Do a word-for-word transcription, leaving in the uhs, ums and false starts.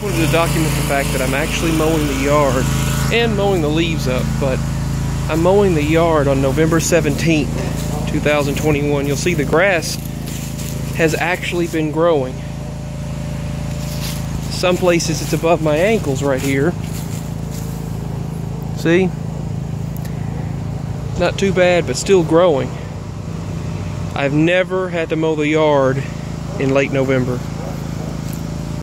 I wanted to document the fact that I'm actually mowing the yard and mowing the leaves up, but I'm mowing the yard on November seventeenth, two thousand twenty-one. You'll see the grass has actually been growing. Some places it's above my ankles right here. See? Not too bad, but still growing. I've never had to mow the yard in late November.